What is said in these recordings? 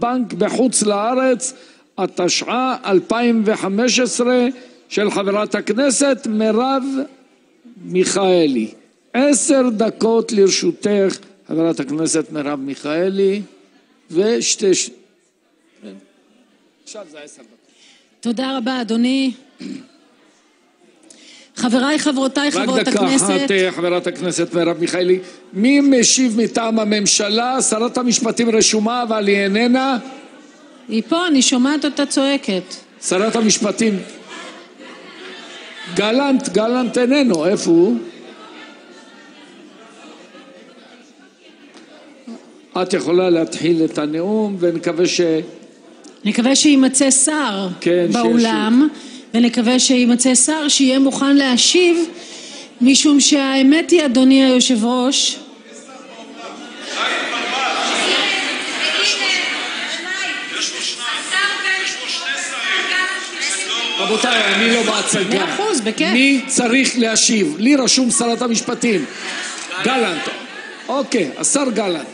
בנק בחוץ לארץ, התשע"ה 2015, של חברת הכנסת מרב מיכאלי. 10 דקות לרשותך, חברת הכנסת מרב מיכאלי, עכשיו זה 10 דקות. תודה רבה, אדוני. חבריי, חברותיי, חברות הכנסת. רק דקה אחת, חברת הכנסת מרב מיכאלי. מי משיב מטעם הממשלה? שרת המשפטים רשומה, אבל היא איננה. היא פה, אני שומעת אותה צועקת. שרת המשפטים. גלנט איננו, איפה הוא? את יכולה להתחיל את הנאום, ונקווה שימצא שר באולם, ונקווה שימצא שר שיהיה מוכן להשיב, משום שהאמת היא, אדוני היושב ראש, רבותיי, אני לא בהצגה. מי צריך להשיב? לי רשום שרת המשפטים גלנט. אוקיי, השר גלנט.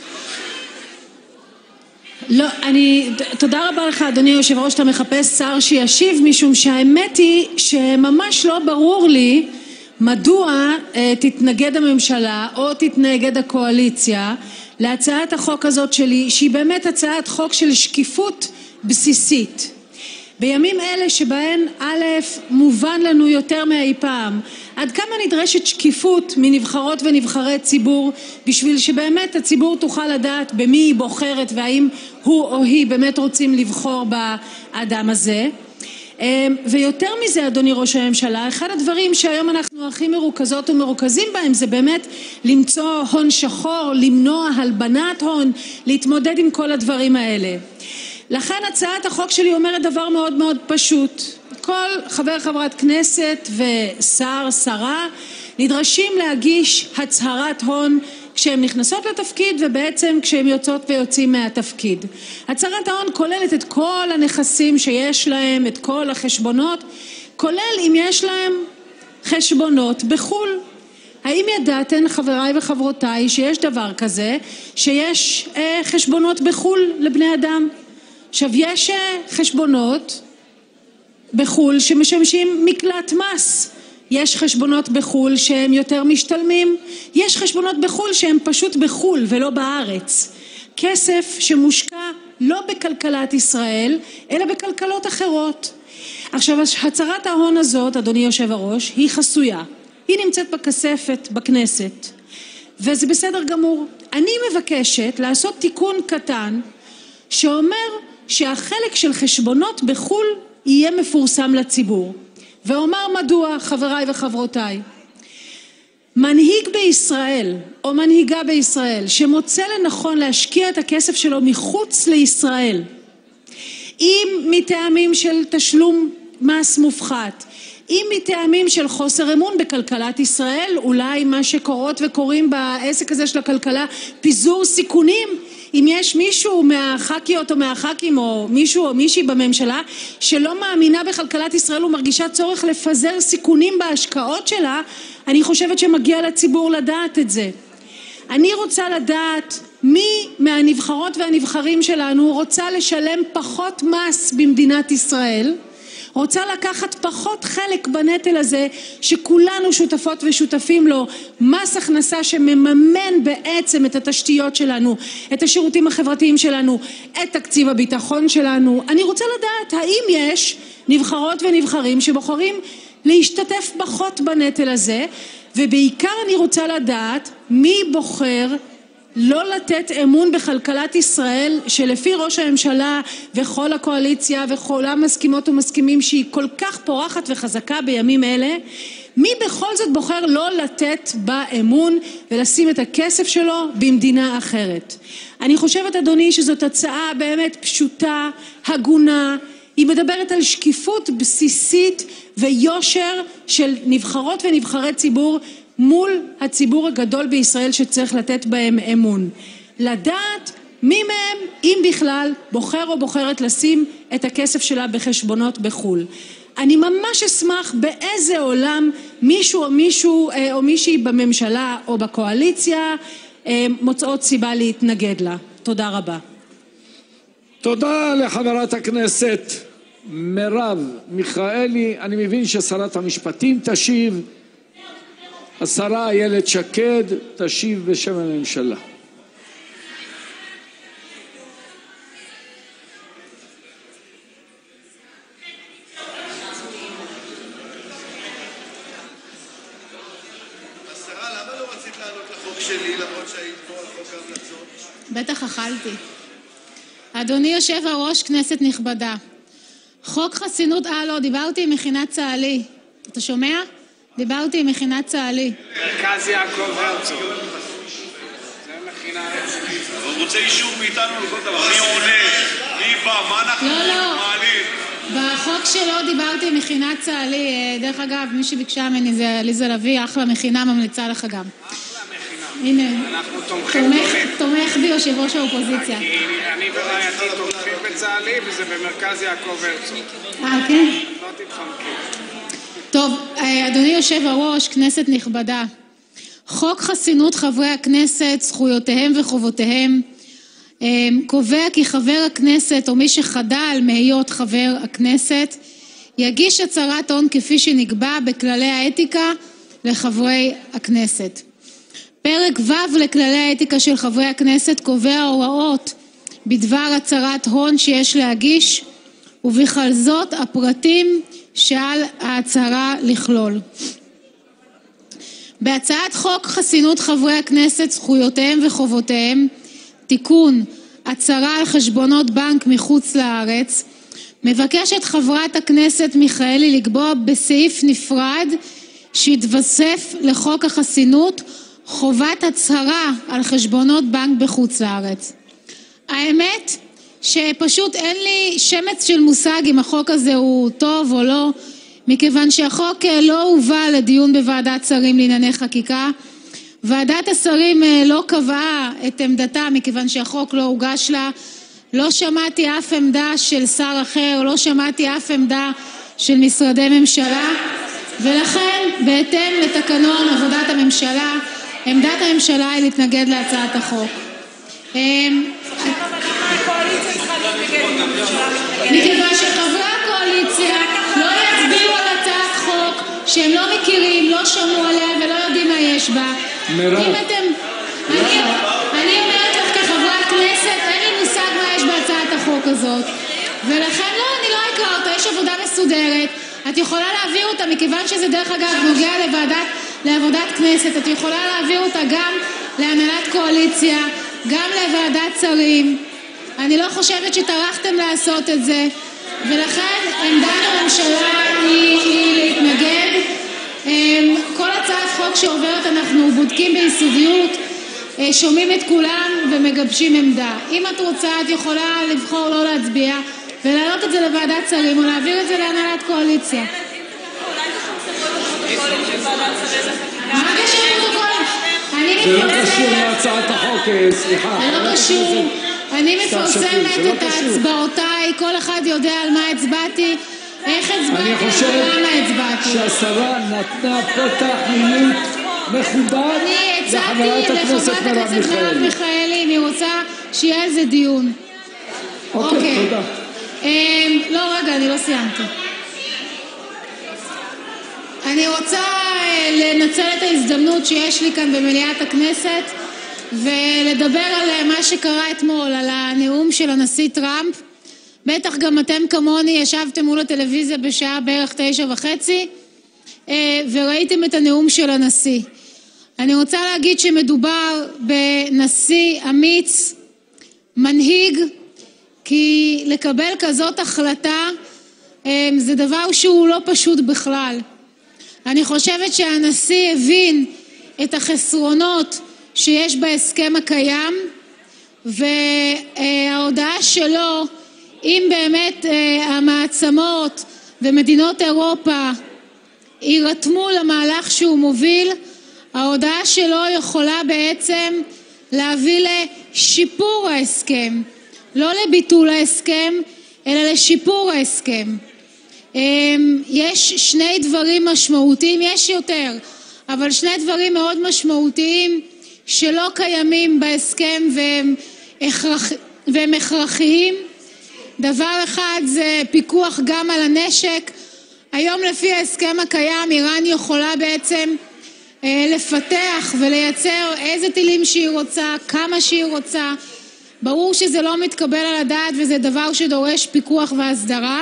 לא, תודה רבה לך, אדוני היושב ראש, אתה מחפש שר שישיב, משום שהאמת היא שממש לא ברור לי מדוע תתנגד הממשלה או תתנגד הקואליציה להצעת החוק הזאת שלי, שהיא באמת הצעת חוק של שקיפות בסיסית. בימים אלה שבהן א', מובן לנו יותר מאי פעם עד כמה נדרשת שקיפות מנבחרות ונבחרי ציבור, בשביל שבאמת הציבור תוכל לדעת במי היא בוחרת והאם הוא או היא באמת רוצים לבחור באדם הזה. ויותר מזה, אדוני ראש הממשלה, אחד הדברים שהיום אנחנו הכי מרוכזות ומרוכזים בהם זה באמת למצוא הון שחור, למנוע הלבנת הון, להתמודד עם כל הדברים האלה. לכן הצעת החוק שלי אומרת דבר מאוד מאוד פשוט. כל חבר חברת כנסת ושר, שרה, נדרשים להגיש הצהרת הון כשהם נכנסות לתפקיד ובעצם כשהם יוצאות ויוצאים מהתפקיד. הצהרת ההון כוללת את כל הנכסים שיש להם, את כל החשבונות, כולל אם יש להם חשבונות בחול. האם ידעתן, חבריי וחברותיי, שיש דבר כזה, שיש חשבונות בחול לבני אדם? עכשיו, יש חשבונות בחול שמשמשים מקלט מס. יש חשבונות בחול שהם יותר משתלמים. יש חשבונות בחול שהם פשוט בחול ולא בארץ. כסף שמושקע לא בכלכלת ישראל, אלא בכלכלות אחרות. עכשיו, הצהרת ההון הזאת, אדוני יושב הראש, היא חסויה. היא נמצאת בכספת בכנסת. וזה בסדר גמור. אני מבקשת לעשות תיקון קטן שאומר שהחלק של חשבונות בחול יהיה מפורסם לציבור. ואומר מדוע, חבריי וחברותיי. מנהיג בישראל או מנהיגה בישראל שמוצא לנכון להשקיע את הכסף שלו מחוץ לישראל, אם מטעמים של תשלום מס מופחת, אם מטעמים של חוסר אמון בכלכלת ישראל, אולי מה שקורות וקוראים בעסק הזה של הכלכלה פיזור סיכונים, אם יש מישהו מהח"כיות או מהח"כים או מישהו או מישהי בממשלה שלא מאמינה בכלכלת ישראל ומרגישה צורך לפזר סיכונים בהשקעות שלה, אני חושבת שמגיע לציבור לדעת את זה. אני רוצה לדעת מי מהנבחרות והנבחרים שלנו רוצה לשלם פחות מס במדינת ישראל, רוצה לקחת פחות חלק בנטל הזה שכולנו שותפות ושותפים לו, מס הכנסה שמממן בעצם את התשתיות שלנו, את השירותים החברתיים שלנו, את תקציב הביטחון שלנו. אני רוצה לדעת האם יש נבחרות ונבחרים שבוחרים להשתתף פחות בנטל הזה, ובעיקר אני רוצה לדעת מי בוחר לא לתת אמון בכלכלת ישראל, שלפי ראש הממשלה וכל הקואליציה וכולם מסכימות ומסכימים שהיא כל כך פורחת וחזקה בימים אלה. מי בכל זאת בוחר לא לתת בה אמון ולשים את הכסף שלו במדינה אחרת? אני חושבת, אדוני, שזאת הצעה באמת פשוטה, הגונה. היא מדברת על שקיפות בסיסית ויושר של נבחרות ונבחרי ציבור מול הציבור הגדול בישראל שצריך לתת בהם אמון. לדעת מי מהם, אם בכלל, בוחר או בוחרת לשים את הכסף שלה בחשבונות בחול. אני ממש אשמח באיזה עולם מישהו או מישהי בממשלה או בקואליציה מוצאות סיבה להתנגד לה. תודה רבה. תודה לחברת הכנסת מרב מיכאלי. אני מבין ששרת המשפטים תשיב. השרה איילת שקד תשיב בשם הממשלה. בטח אכלתי. אדוני יושב הראש, כנסת נכבדה, חוק חסינות, לא, דיברתי עם מכינת צהלי. אתה שומע? דיברתי עם מכינת צהלי. מרכז יעקב הרצוג. זה מכינה רצינית. הוא רוצה אישור מאיתנו לכל דבר. מי עונה? מי בא? מה אנחנו מעלים? בחוק שלו דיברתי עם מכינת צהלי. דרך אגב, מי שביקשה ממני זה עליזה לביא, אחלה מכינה, ממליצה לך גם. הנה, תומך בי יושב ראש האופוזיציה. אני ורעייתי תומכים בצהלי וזה במרכז יעקב הרצוג. כן? לא תתחמקי. טוב, אדוני יושב הראש, כנסת נכבדה, חוק חסינות חברי הכנסת, זכויותיהם וחובותיהם, קובע כי חבר הכנסת או מי שחדל מהיות חבר הכנסת יגיש הצהרת הון כפי שנקבע בכללי האתיקה לחברי הכנסת. פרק ו' לכללי האתיקה של חברי הכנסת קובע הוראות בדבר הצהרת הון שיש להגיש, ובכלל זאת הפרטים שעל ההצהרה לכלול. בהצעת חוק חסינות חברי הכנסת, זכויותיהם וחובותיהם, תיקון, הצהרה על חשבונות בנק מחוץ לארץ, מבקשת חברת הכנסת מיכאלי לקבוע בסעיף נפרד שיתווסף לחוק החסינות חובת הצהרה על חשבונות בנק בחוץ לארץ. האמת שפשוט אין לי שמץ של מושג אם החוק הזה הוא טוב או לא, מכיוון שהחוק לא הובא לדיון בוועדת שרים לענייני חקיקה. ועדת השרים לא קבעה את עמדתה מכיוון שהחוק לא הוגש לה. לא שמעתי אף עמדה של שר אחר, לא שמעתי אף עמדה של משרדי ממשלה, ולכן בהתאם לתקנון עבודת הממשלה, עמדת הממשלה היא להתנגד להצעת החוק. מכיוון שחברי הקואליציה לא יצביעו על הצעת חוק שהם לא מכירים, לא שמעו עליה ולא יודעים מה יש בה. אני אומרת לך כחברת כנסת, אין לי מושג מה יש בהצעת החוק הזאת, ולכן אני לא אקרא אותה, יש עבודה מסודרת. את יכולה להעביר אותה, מכיוון שזה דרך אגב נוגע לעבודת כנסת, את יכולה להעביר אותה גם להנהלת קואליציה, גם לוועדת שרים. אני לא חושבת שטרחתם לעשות את זה, ולכן עמדת הממשלה היא להתנגד. כל הצעת חוק שעוברת אנחנו בודקים ביסודיות, שומעים את כולם ומגבשים עמדה. אם את רוצה, את יכולה לבחור לא להצביע ולהעלות את זה לוועדת שרים או להעביר את זה להנהלת קואליציה. מה קשור לפרוטוקולים? זה לא קשור להצעת החוק, סליחה. זה לא קשור. אני מפרסמת את ההצבעותיי, כל אחד יודע על מה הצבעתי, איך הצבעתי ולמה הצבעתי. שהשרה נתנה פתח מילוט מכובד לחברת הכנסת מרב מיכאלי, אם היא רוצה שיהיה על זה דיון. אוקיי, תודה. לא, רגע, אני לא סיימתי. אני רוצה לנצל את ההזדמנות שיש לי כאן במליאת הכנסת ולדבר על מה שקרה אתמול, על הנאום של הנשיא טראמפ. בטח גם אתם כמוני ישבתם מול הטלוויזיה בשעה בערך 9:30 וראיתם את הנאום של הנשיא. אני רוצה להגיד שמדובר בנשיא אמיץ, מנהיג, כי לקבל כזאת החלטה זה דבר שהוא לא פשוט בכלל. אני חושבת שהנשיא הבין את החסרונות שיש בהסכם הקיים, וההודעה שלו, אם באמת המעצמות ומדינות אירופה יירתמו למהלך שהוא מוביל, ההודעה שלו יכולה בעצם להביא לשיפור ההסכם, לא לביטול ההסכם, אלא לשיפור ההסכם. יש שני דברים משמעותיים, יש יותר, אבל שני דברים מאוד משמעותיים שלא קיימים בהסכם והם הכרחיים. דבר אחד זה פיקוח גם על הנשק. היום לפי ההסכם הקיים איראן יכולה בעצם לפתח ולייצר איזה טילים שהיא רוצה, כמה שהיא רוצה. ברור שזה לא מתקבל על הדעת וזה דבר שדורש פיקוח והסדרה.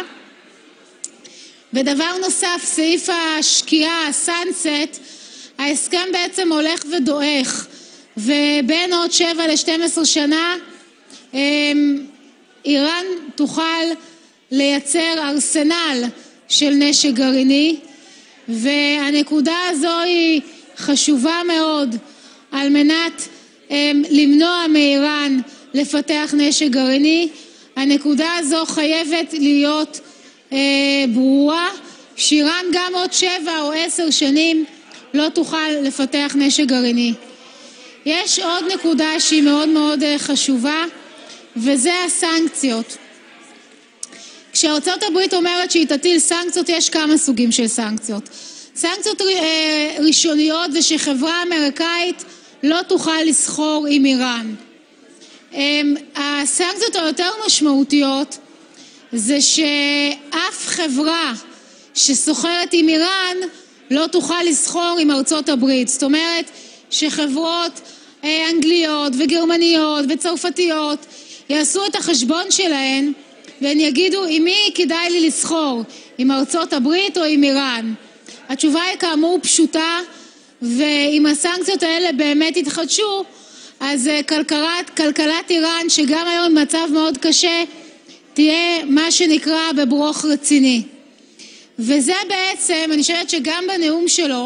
ודבר נוסף, סעיף השקיעה, הסאנסט, ההסכם בעצם הולך ודועך, ובין עוד 7 ל-12 שנה איראן תוכל לייצר ארסנל של נשק גרעיני, והנקודה הזו היא חשובה מאוד על מנת למנוע מאיראן לפתח נשק גרעיני. הנקודה הזו חייבת להיות ברורה, שאיראן גם עוד 7 או 10 שנים לא תוכל לפתח נשק גרעיני. יש עוד נקודה שהיא מאוד מאוד חשובה, וזה הסנקציות. כשארצות הברית אומרת שהיא תטיל סנקציות, יש כמה סוגים של סנקציות. סנקציות ראשוניות זה שחברה אמריקאית לא תוכל לסחור עם איראן. הסנקציות היותר משמעותיות זה שאף חברה שסוחרת עם איראן לא תוכל לסחור עם ארצות הברית. זאת אומרת שחברות אנגליות וגרמניות וצרפתיות יעשו את החשבון שלהן והן יגידו עם מי כדאי לי לסחור, עם ארצות הברית או עם איראן. התשובה היא כאמור פשוטה, ואם הסנקציות האלה באמת יתחדשו, אז כלכלת איראן, שגם היום במצב מאוד קשה, תהיה מה שנקרא בברוך רציני. וזה בעצם, אני חושבת שגם בנאום שלו,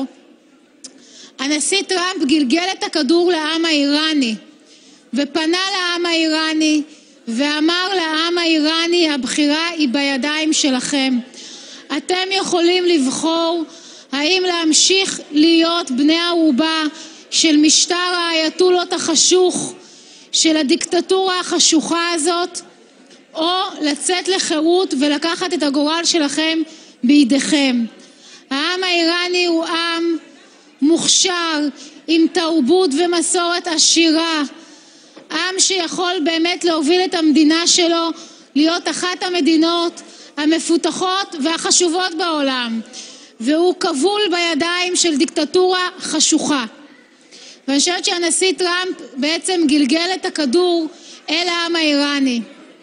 הנשיא טראמפ גלגל את הכדור לעם האיראני, ופנה לעם האיראני, ואמר לעם האיראני, הבחירה היא בידיים שלכם. אתם יכולים לבחור האם להמשיך להיות בני ערובה של משטר האייתולות החשוך, של הדיקטטורה החשוכה הזאת, או לצאת לחירות ולקחת את הגורל שלכם בידיכם. העם האיראני הוא עם מוכשר, עם תרבות ומסורת עשירה, עם שיכול באמת להוביל את המדינה שלו להיות אחת המדינות המפותחות והחשובות בעולם, והוא כבול בידיים של דיקטטורה חשוכה. ואני חושבת שהנשיא טראמפ בעצם גלגל את הכדור אל העם האיראני.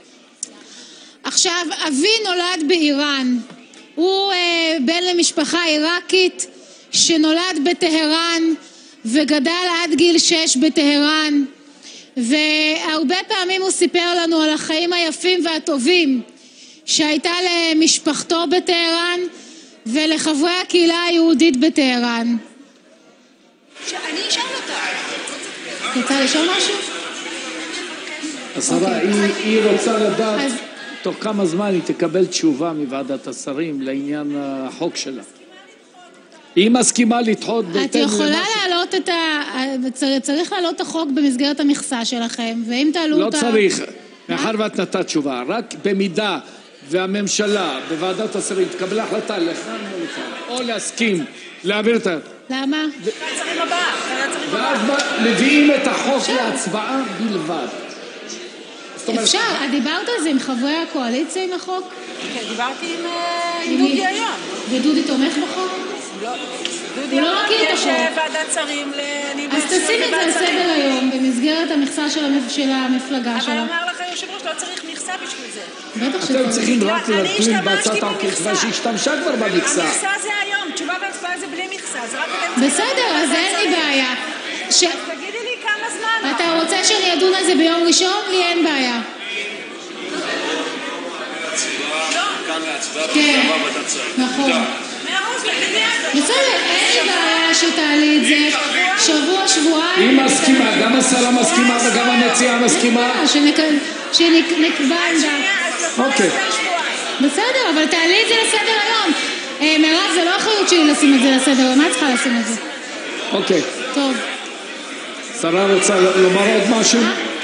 עכשיו, אבי נולד באיראן, הוא בן למשפחה עיראקית שנולד בטהרן וגדל עד גיל 6 בטהרן, והרבה פעמים הוא סיפר לנו על החיים היפים והטובים שהייתה למשפחתו בטהרן ולחברי הקהילה היהודית בטהרן. אני אשאל אותה. רוצה לשאול משהו? השרה, היא רוצה לדעת תוך כמה זמן היא תקבל תשובה מוועדת השרים לעניין החוק שלה. היא מסכימה לדחות בהתאם את יכולה להעלות צריך להעלות את החוק במסגרת המכסה שלכם, ואם תעלו לא צריך, מאחר ואת נתת תשובה, רק במידה והממשלה בוועדת השרים תקבל החלטה לכאן או לכאן, או להסכים להעביר את למה? ואז מביאים את החוק להצבעה בלבד. אפשר, את דיברת על זה עם חברי הקואליציה עם החוק? כן, דיברתי עם דודי היום. ודודי תומך בחוק? לא. הוא לא מכיר את החוק. יש ועדת שרים אז תשים את זה על סדר היום במסגרת המכסה של המפלגה שלה. אבל אמר לך היושב-ראש, לא צריך מכסה בשביל זה. בטח שצריך. אתם צריכים רק להפיל בהצעת המכסה שהשתמשה כבר במכסה. המכסה זה היום, תשובה והצבעה זה בלי מכסה, זה רק אתם צריכים. בסדר, אז אין לי בעיה. תגידי לי כמה זמן. אתה רוצה שאני אדון על זה ביום ראשון? לי אין בעיה. כאן להצבעה כן, נכון. בסדר, אין לי בעיה שתעלי את זה שבוע, שבועיים. היא מסכימה, גם השרה מסכימה וגם המציעה מסכימה. שנקבע עמדה. אוקיי. בסדר, אבל תעלי את זה לסדר היום. מירב, זה לא אחריות שלי לשים את זה לסדר היום, מה צריכה לשים את זה? אוקיי. טוב. שרה רוצה לומר עוד משהו?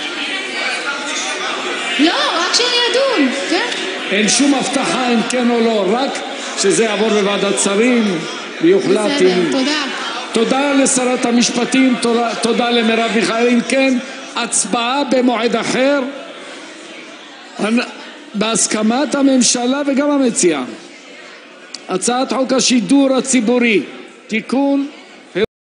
לא, רק שאני אדון, כן? אין שום הבטחה אם כן או לא, רק שזה יעבור בוועדת שרים ויוחלט. בסדר, תודה. תודה לשרת המשפטים, תודה למרב מיכאלי. אם כן, הצבעה במועד אחר. בהסכמת הממשלה וגם המציע. הצעת חוק השידור הציבורי (תיקון,